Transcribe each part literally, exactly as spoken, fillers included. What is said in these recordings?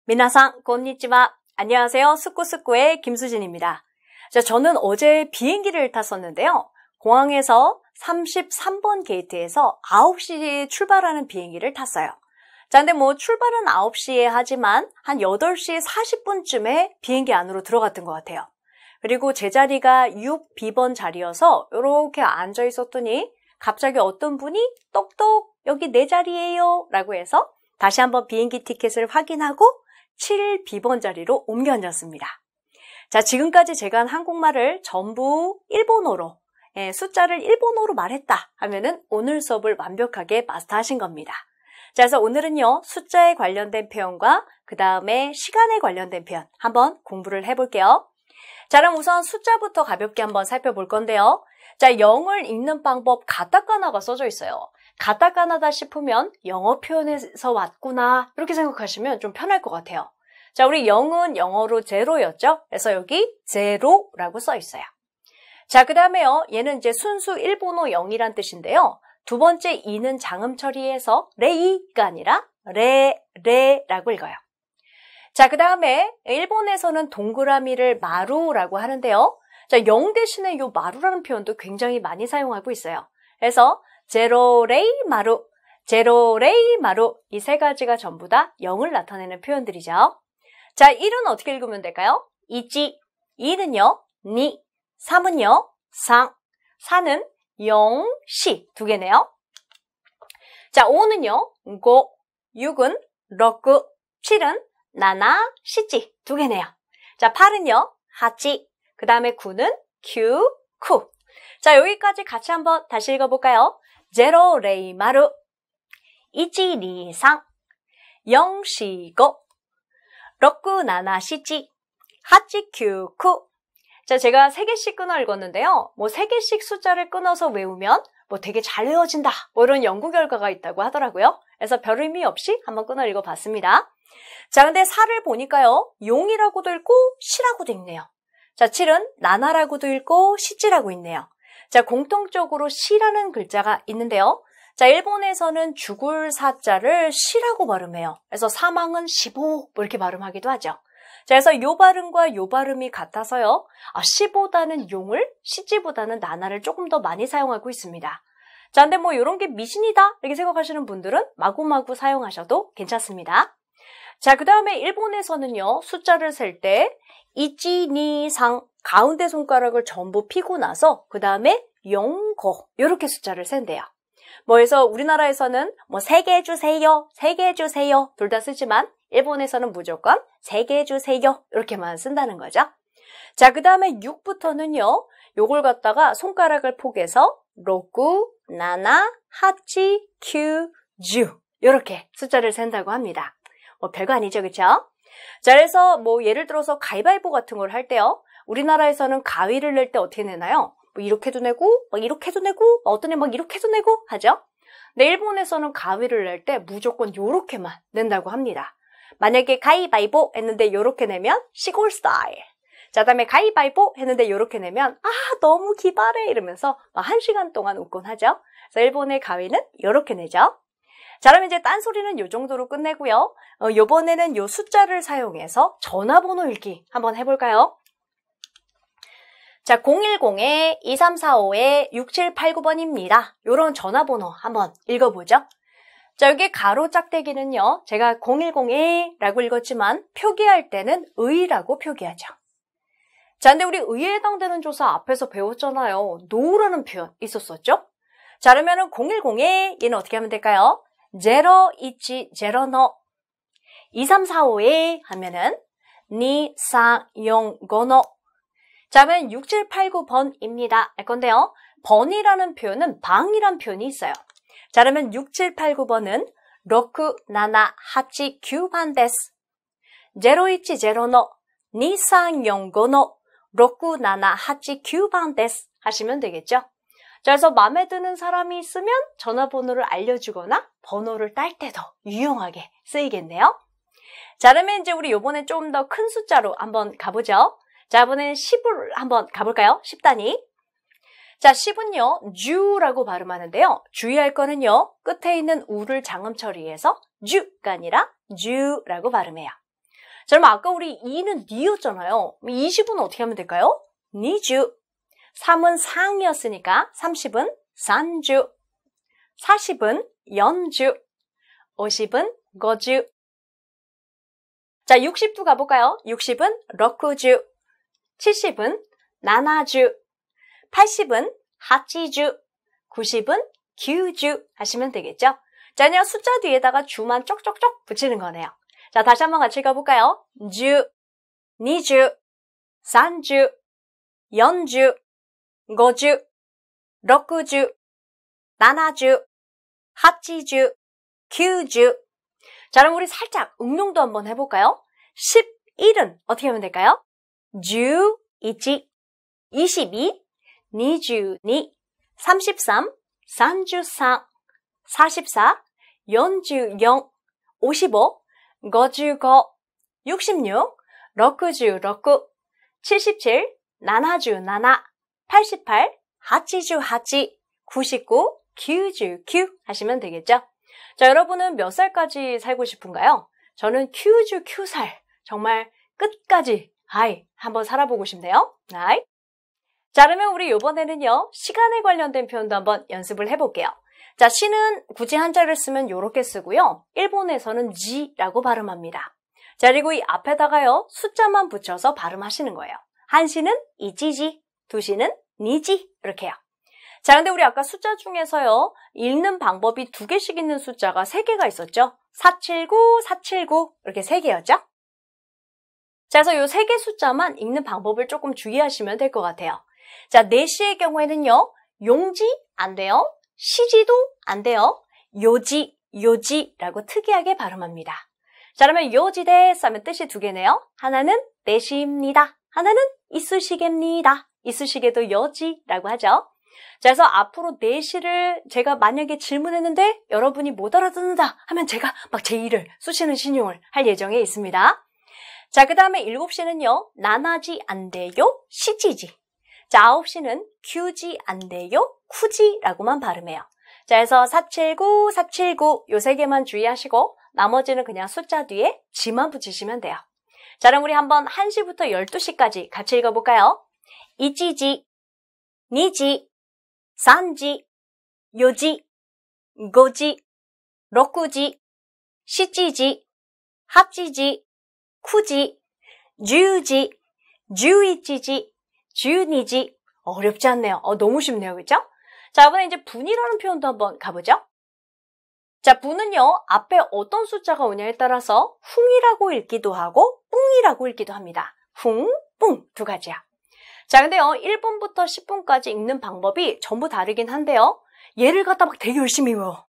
미나상, 곤니치와. 안녕하세요. 스쿠스쿠의 김수진입니다. 자, 저는 어제 비행기를 탔었는데요. 공항에서 삼십삼 번 게이트에서 아홉 시에 출발하는 비행기를 탔어요. 자, 근데 뭐 출발은 아홉 시에 하지만 한 여덟 시 사십 분쯤에 비행기 안으로 들어갔던 것 같아요. 그리고 제 자리가 육 비 번 자리여서 이렇게 앉아 있었더니 갑자기 어떤 분이 똑똑 여기 내 자리예요 라고 해서 다시 한번 비행기 티켓을 확인하고 칠 비 번 자리로 옮겨 앉았습니다. 자, 지금까지 제가 한 한국말을 전부 일본어로, 예, 숫자를 일본어로 말했다 하면은 오늘 수업을 완벽하게 마스터하신 겁니다. 자, 그래서 오늘은요, 숫자에 관련된 표현과 그 다음에 시간에 관련된 표현 한번 공부를 해볼게요. 자, 그럼 우선 숫자부터 가볍게 한번 살펴볼 건데요. 자, 영을 읽는 방법 가타카나가 써져 있어요. 가타카나다 싶으면 영어 표현에서 왔구나 이렇게 생각하시면 좀 편할 것 같아요. 자, 우리 영은 영어로 제로였죠? 그래서 여기 제로라고 써 있어요. 자, 그 다음에요. 얘는 이제 순수 일본어 영이란 뜻인데요. 두 번째 이는 장음 처리해서 레이가 아니라 레, 레라고 읽어요. 자, 그 다음에 일본에서는 동그라미를 마루라고 하는데요. 자, 영 대신에 요 마루라는 표현도 굉장히 많이 사용하고 있어요. 그래서 제로 레이 마루, 제로 레이 마루 이 세 가지가 전부 다 영을 나타내는 표현들이죠. 자, 일은 어떻게 읽으면 될까요? 이지, 이는요, 니, 삼은요, 상, 사는 영, 시 두 개네요. 자, 오는요, 고, 육은 roku, 칠은 나나, 시지 두 개네요. 자, 팔은요, 하치, 그 다음에 구는 큐, 쿠. 자, 여기까지 같이 한번 다시 읽어볼까요? 제로 레이 마루, 이치, 니, 상, 영, 시, 고, roku, 나나, 시지, 하치, 큐, 쿠. 자, 제가 세 개씩 끊어 읽었는데요. 뭐 세 개씩 숫자를 끊어서 외우면 뭐 되게 잘 외워진다. 뭐 이런 연구 결과가 있다고 하더라고요. 그래서 별 의미 없이 한번 끊어 읽어봤습니다. 자, 근데 사를 보니까요. 용이라고도 읽고 시라고도 읽네요. 자, 칠은 나나라고도 읽고 시지라고 있네요. 자, 공통적으로 시라는 글자가 있는데요. 자, 일본에서는 죽을 사자를 시라고 발음해요. 그래서 사망은 십오 뭐 이렇게 발음하기도 하죠. 자, 그래서 요 발음과 요 발음이 같아서요. 아, 시보다는 용을, 시지보다는 나나를 조금 더 많이 사용하고 있습니다. 자, 근데 뭐 이런 게 미신이다 이렇게 생각하시는 분들은 마구마구 사용하셔도 괜찮습니다. 자, 그 다음에 일본에서는요. 숫자를 셀 때 이치, 니, 상 가운데 손가락을 전부 피고 나서 그 다음에 영, 고 이렇게 숫자를 센대요. 뭐 해서 우리나라에서는 뭐 세 개 주세요, 세 개 주세요 둘 다 쓰지만 일본에서는 무조건 세 개 주세요 이렇게만 쓴다는 거죠. 자, 그 다음에 육부터는요. 요걸 갖다가 손가락을 포개서 roku, 나나, 하치, 큐, 주 이렇게 숫자를 센다고 합니다. 뭐 별거 아니죠, 그쵸? 자, 그래서 뭐 예를 들어서 가위바위보 같은 걸 할 때요. 우리나라에서는 가위를 낼 때 어떻게 내나요? 뭐 이렇게도 내고, 막 이렇게도 내고, 어떤 애 막 이렇게도 내고 하죠? 근데 일본에서는 가위를 낼 때 무조건 요렇게만 낸다고 합니다. 만약에 가위바위보 했는데 요렇게 내면 시골 스타일. 자, 그다음에 가위바위보 했는데 요렇게 내면 아, 너무 기발해 이러면서 한 시간 동안 웃곤 하죠. 그래서 일본의 가위는 요렇게 내죠. 자, 그럼 이제 딴소리는 요 정도로 끝내고요. 어, 요번에는 요 숫자를 사용해서 전화번호 읽기 한번 해볼까요? 자, 공일공에 이삼사오에 육칠팔구 번입니다. 요런 전화번호 한번 읽어보죠. 자, 여기 가로 짝대기는요. 제가 공일공에 라고 읽었지만 표기할 때는 의라고 표기하죠. 자, 근데 우리 의에 해당되는 조사 앞에서 배웠잖아요. 노라는 표현 있었었죠? 자, 그러면은 공일공에 얘는 어떻게 하면 될까요? 제로, 이치, 제로, 노. 이삼사오에 하면은 니, 사, 영, 고, 노. 자, 그러면 육칠팔구 번입니다. 할 건데요. 번이라는 표현은 방이란 표현이 있어요. 자, 그러면 육칠팔구 번은 roku, 나나, 하치, 큐 번 데스. 제로, 이치, 제로, 노. 니, 사, 영, 고, 노. roku, 나나, 하치, 큐 번 데스 하시면 되겠죠. 자, 그래서 마음에 드는 사람이 있으면 전화번호를 알려주거나 번호를 딸 때도 유용하게 쓰이겠네요. 자, 그러면 이제 우리 요번에 좀 더 큰 숫자로 한번 가보죠. 자, 이번엔 십을 한번 가볼까요? 십 단위. 자, 십은요, 주라고 발음하는데요. 주의할 거는요, 끝에 있는 우를 장음 처리해서 주가 아니라 주라고 발음해요. 자, 그럼 아까 우리 이는 니였잖아요. 이십은 어떻게 하면 될까요? 니주. 삼은 상이었으니까 삼십은 산주. 사십은 연주. 오십은 거주. 자, 육십도 가볼까요? 육십은 럭구주. 칠십은 나나주. 팔십은 하치주. 구십은 규주 하시면 되겠죠? 자, 그냥 숫자 뒤에다가 주만 쪽쪽쪽 붙이는 거네요. 자, 다시 한번 같이 가볼까요? 주, 니주, 산주, 연주, 거주, 럭구주, 나나주, 하치주, 규주. 자, 그럼 우리 살짝 응용도 한번 해볼까요? 십일은 어떻게 하면 될까요? 주, 이치, 이십이, 니주니, 삼십삼, 산주상, 사십사, 연주영, 오십오, 거주거, 육십육, 럭구주럭구, 칠십칠, 나나주나나, 팔십팔, 하치주하치, 구십구, 규주규 하시면 되겠죠? 자, 여러분은 몇 살까지 살고 싶은가요? 저는 규주큐살, 정말 끝까지 아이 한번 살아보고 싶네요. 아이. 자, 그러면 우리 이번에는요, 시간에 관련된 표현도 한번 연습을 해볼게요. 자, 시는 굳이 한자를 쓰면 이렇게 쓰고요. 일본에서는 지라고 발음합니다. 자, 그리고 이 앞에다가요, 숫자만 붙여서 발음하시는 거예요. 한 시는 이치지, 두 시는 니지, 이렇게요. 자, 근데 우리 아까 숫자 중에서요, 읽는 방법이 두 개씩 있는 숫자가 세 개가 있었죠? 사칠구, 사칠구, 이렇게 세 개였죠? 자, 그래서 이 세 개 숫자만 읽는 방법을 조금 주의하시면 될 것 같아요. 자, 네시의 경우에는요, 용지 안 돼요. 시지도 안 돼요. 요지, 요지라고 특이하게 발음합니다. 자, 그러면 요지데스 하면 뜻이 두 개네요. 하나는 네시입니다. 하나는 이쑤시개입니다. 이쑤시개도 요지라고 하죠. 자, 그래서 앞으로 네시를 제가 만약에 질문했는데 여러분이 못 알아듣는다 하면 제가 막 제 이를 쑤시는 신용을 할 예정에 있습니다. 자, 그 다음에 일곱 시는요, 나나지 안 돼요, 시지지. 자, 아홉 시는 규지 안 돼요, 쿠지라고만 발음해요. 자, 그래서 사칠구, 사칠구 요 세 개만 주의하시고 나머지는 그냥 숫자 뒤에 지만 붙이시면 돼요. 자, 그럼 우리 한번 한 시부터 열두 시까지 같이 읽어볼까요? 이치지, 니지, 산지, 요지, 고지, 럭구지, 시지지, 하지지, 쿠지, 주지, 주이치지, 주니지. 어렵지 않네요. 어, 너무 쉽네요. 그렇죠? 자, 이번에 이제 분이라는 표현도 한번 가보죠. 자, 분은요, 앞에 어떤 숫자가 오냐에 따라서 훙이라고 읽기도 하고 뿡이라고 읽기도 합니다. 훙, 뿡 두 가지야. 자, 근데요, 일 분부터 십 분까지 읽는 방법이 전부 다르긴 한데요. 얘를 갖다 막 되게 열심히 외워.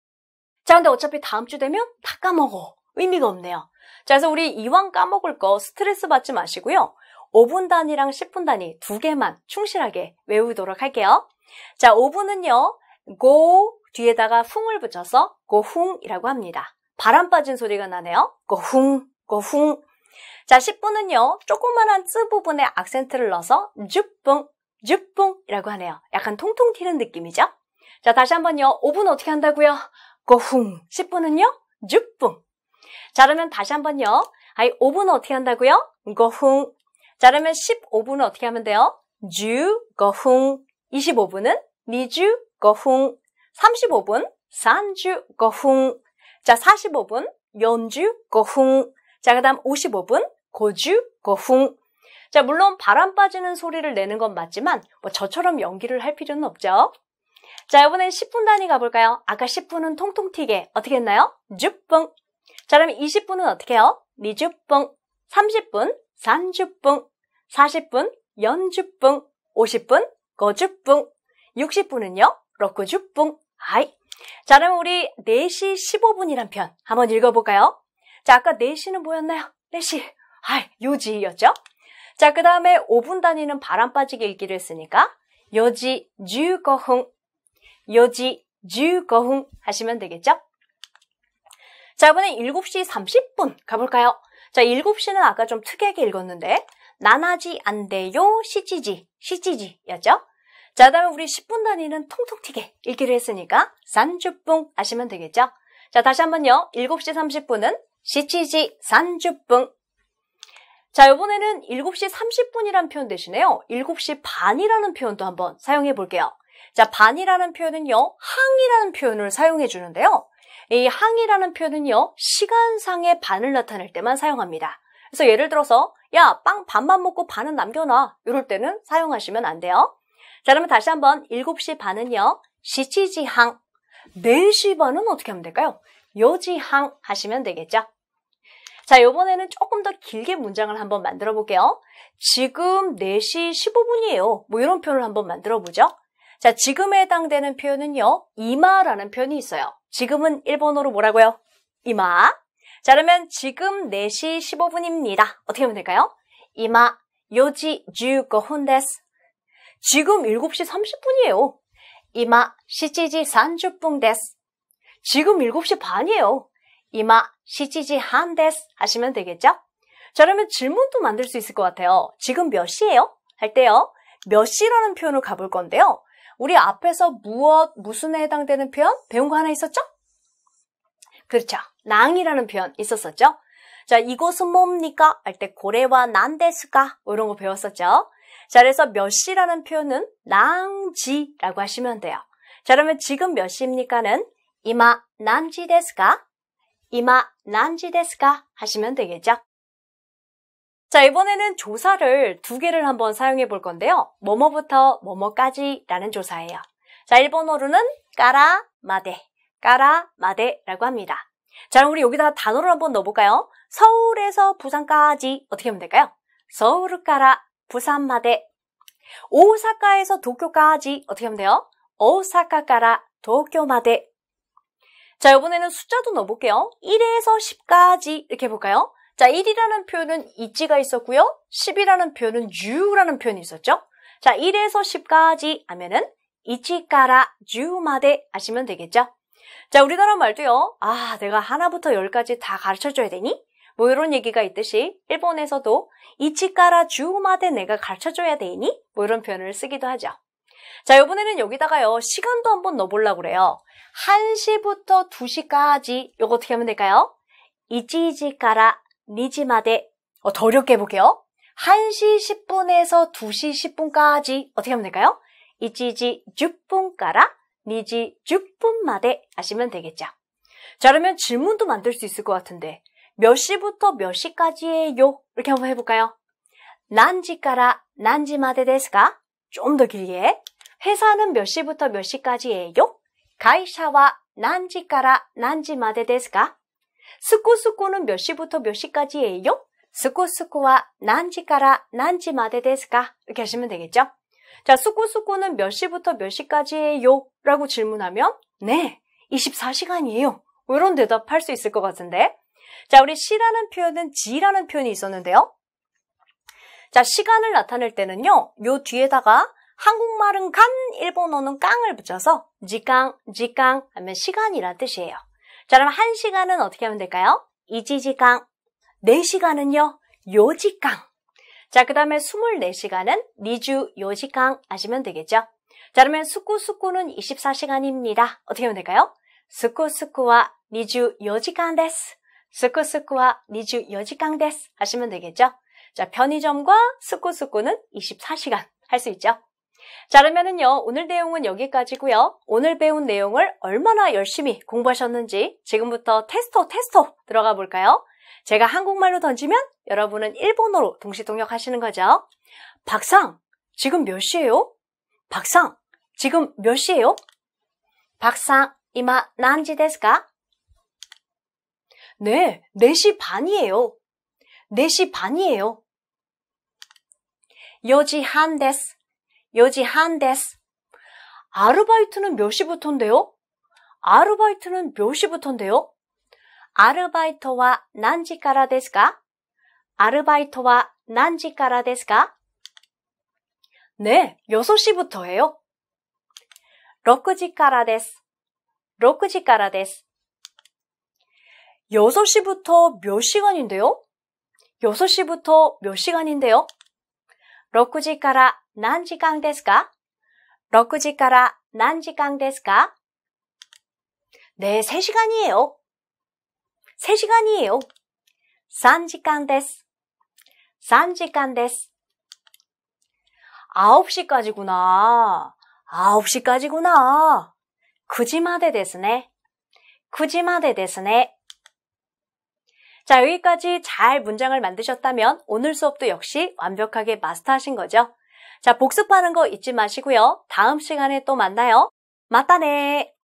자, 근데 어차피 다음 주 되면 다 까먹어. 의미가 없네요. 자, 그래서 우리 이왕 까먹을 거 스트레스 받지 마시고요. 오 분 단위랑 십 분 단위 두 개만 충실하게 외우도록 할게요. 자, 오 분은요, 고 뒤에다가 훙을 붙여서 고훙이라고 합니다. 바람 빠진 소리가 나네요. 고훙, 고훙. 자, 십 분은요, 조그만한 쯔 부분에 악센트를 넣어서 줍뿡, 줍뿡이라고 하네요. 약간 통통 튀는 느낌이죠? 자, 다시 한번요. 오 분 어떻게 한다고요? 고훙. 십 분은요, 줍뿡. 자, 그러면 다시 한번요. 아이, 오 분은 어떻게 한다고요? 고훙. 자, 그러면 십오 분은 어떻게 하면 돼요? 주, 고훙. 이십오 분은 니주, 고훙. 삼십오 분, 산주, 고훙. 자, 사십오 분, 연주, 고훙. 자, 그 다음 오십오 분, 고주, 고훙. 자, 물론 바람 빠지는 소리를 내는 건 맞지만 뭐 저처럼 연기를 할 필요는 없죠. 자, 이번엔 십 분 단위 가볼까요? 아까 십 분은 통통 튀게 어떻게 했나요? 줍뿡. 자, 그럼 이십 분은 어떻게 해요? 니줍뿡. 삼십 분, 산줍뿡. 사십 분, 연줍뿡. 오십 분, 거줍뿡. 육십 분은요, 럭구줍뿡. 아이. 자, 그럼 우리 네 시 십오 분이란 편 한번 읽어볼까요? 자, 아까 네 시는 뭐였나요? 네 시. 아이, 요지였죠? 자, 그 다음에 오 분 단위는 바람 빠지게 읽기로 했으니까 요지, 주거흥. 요지, 주거흥 하시면 되겠죠? 자, 이번엔 일곱 시 삼십 분 가볼까요? 자, 일곱 시는 아까 좀 특이하게 읽었는데 나나지 안 돼요, 시지지, 시지지였죠? 자, 그 다음에 우리 십 분 단위는 통통 튀게 읽기로 했으니까 산주뿡 하시면 되겠죠? 자, 다시 한번요. 일곱 시 삼십 분은 시치지 산주뿡. 자, 이번에는 일곱 시 삼십 분이라는 표현 대신에요. 일곱 시 반이라는 표현도 한번 사용해 볼게요. 자, 반이라는 표현은요. 항이라는 표현을 사용해 주는데요. 이 항이라는 표현은요. 시간상의 반을 나타낼 때만 사용합니다. 그래서 예를 들어서 야, 빵 반만 먹고 반은 남겨놔. 이럴 때는 사용하시면 안 돼요. 자, 그러면 다시 한번 일곱 시 반은요. 시치지항. 네 시 반은 어떻게 하면 될까요? 요지항 하시면 되겠죠. 자, 이번에는 조금 더 길게 문장을 한번 만들어 볼게요. 지금 네 시 십오 분이에요. 뭐 이런 표현을 한번 만들어 보죠. 자, 지금에 해당되는 표현은요. 이마라는 표현이 있어요. 지금은 일본어로 뭐라고요? 이마. 자, 그러면 지금 네 시 십오 분입니다. 어떻게 하면 될까요? 이마 요지 십오 분 데스. 지금 일곱 시 삼십 분이에요. 이마 시치지 삼십 분 데스. 지금 일곱 시 반이에요. 이마 시치지 한 데스 하시면 되겠죠? 자, 그러면 질문도 만들 수 있을 것 같아요. 지금 몇 시예요? 할 때요. 몇 시라는 표현을 가볼 건데요. 우리 앞에서 무엇, 무슨에 해당되는 표현 배운 거 하나 있었죠? 그렇죠. 랑이라는 표현 있었었죠? 자, 이곳은 뭡니까? 할 때 고래와 난데스까? 뭐 이런 거 배웠었죠? 자, 그래서 몇 시라는 표현은 랑지라고 하시면 돼요. 자, 그러면 지금 몇 시입니까는 이마 난지 데스까? 이마 난지 데스까? 하시면 되겠죠? 자, 이번에는 조사를 두 개를 한번 사용해 볼 건데요. 뭐뭐부터 뭐뭐까지 라는 조사예요. 자, 일본어로는 까라 마데, 까라 마데라고 합니다. 자, 그럼 우리 여기다 단어를 한번 넣어볼까요? 서울에서 부산까지 어떻게 하면 될까요? 서울から 부산마데. 오사카에서 도쿄까지 어떻게 하면 돼요? 오사카から 도쿄마데. 자, 이번에는 숫자도 넣어볼게요. 일에서 십까지 이렇게 해볼까요? 자, 일이라는 표현은 이치가 있었고요. 십이라는 표현은 유라는 표현이 있었죠. 자, 일에서 십까지 하면은 이치から십마데 하시면 되겠죠. 자, 우리나라 말도요. 아, 내가 하나부터 열까지 다 가르쳐줘야 되니? 뭐 이런 얘기가 있듯이 일본에서도 이치から십마데 내가 가르쳐줘야 되니? 뭐 이런 표현을 쓰기도 하죠. 자, 이번에는 여기다가요. 시간도 한번 넣어보려고 그래요. 한 시부터 두 시까지 이거 어떻게 하면 될까요? 이치지까라 니지마데. 어, 더 어렵게 해볼게요. 한 시 십 분에서 두 시 십 분까지 어떻게 하면 될까요? 이치지 십 분까라 니지 십 분마데 하시면 되겠죠. 자, 그러면 질문도 만들 수 있을 것 같은데 몇 시부터 몇 시까지예요? 이렇게 한번 해볼까요? 난지까라 난지마데 데스까? 좀 더 길게. 회사는 몇 시부터 몇 시까지예요? 가이샤와 난지까라 난지마데 데스까? 스쿠스쿠는 몇 시부터 몇 시까지예요? 스쿠스쿠와 난지까라 난지마데 데스까? 이렇게 하시면 되겠죠? 자, 스쿠스쿠는 몇 시부터 몇 시까지예요? 라고 질문하면 네, 이십사 시간이에요. 이런 대답할 수 있을 것 같은데. 자, 우리 시라는 표현은 지라는 표현이 있었는데요. 자, 시간을 나타낼 때는요. 요 뒤에다가 한국말은 간, 일본어는 깡을 붙여서 지강, 지강 하면 시간이란 뜻이에요. 자, 그럼 한 시간은 어떻게 하면 될까요? 이지지강. 네 시간은요. 요지강. 자, 그 다음에 스물네 시간은 니주 요지강 하시면 되겠죠. 자, 그러면 스쿠스쿠는 이십사 시간입니다. 어떻게 하면 될까요? 스쿠스쿠와 니주 요지강 데스. 스쿠스쿠와 니주 요지강 데스 하시면 되겠죠. 자, 편의점과 스쿠스쿠는 이십사 시간 할 수 있죠. 자, 그러면은요, 오늘 내용은 여기까지고요. 오늘 배운 내용을 얼마나 열심히 공부하셨는지 지금부터 테스터 테스터 들어가 볼까요? 제가 한국말로 던지면 여러분은 일본어로 동시통역하시는 거죠. 박상, 지금 몇 시예요? 박상, 지금 몇 시예요? 박상, 이마 난지 데스까? 네, 네 시 반이에요. 네 시 반이에요. 요지 한 데스. 요지 한 데스. 아르바이트는 몇 시부터인데요? 아르바이트는 몇 시부터인데요? 아르바이토와 난지까라 데스까? 아르바이토와 난지까라 데스까? 네, 여섯 시부터예요. 록지까라 데스. 록지까라 데스. 여섯 시부터 몇 시간인데요? 여섯 시부터 몇 시간인데요? 록지까라何時間ですか? 록時から何時間ですか? 네, 세 시간이에요. 세 시간이에요. 삼時間です. さんじかんです. 아홉 시까지구나. 아홉 시까지구나. くじまでですね. くじまでですね. 자, 여기까지 잘 문장을 만드셨다면 오늘 수업도 역시 완벽하게 마스터하신 거죠? 자, 복습하는 거 잊지 마시고요. 다음 시간에 또 만나요. 맞다네.